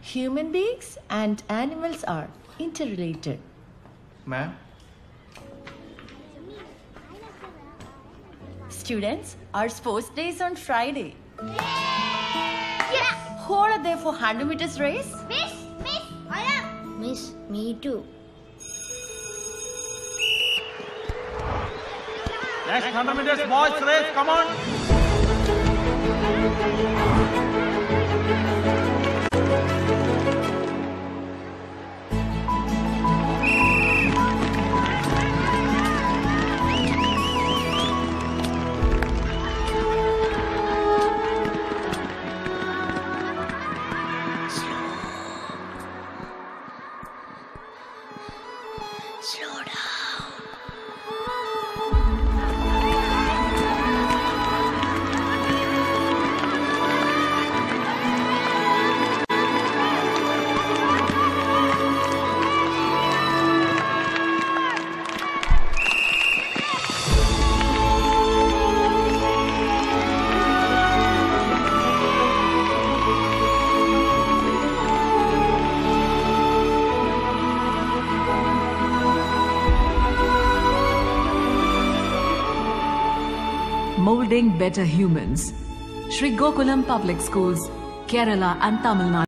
Human beings and animals are interrelated. Ma'am? Students, our sports day is on Friday. Yes! Who are there for 100 meters race? Miss, I am. Miss, me too. Next 100 meters boys race, come on! Slow down. Molding better humans. Sri Gokulam Public Schools, Kerala and Tamil Nadu.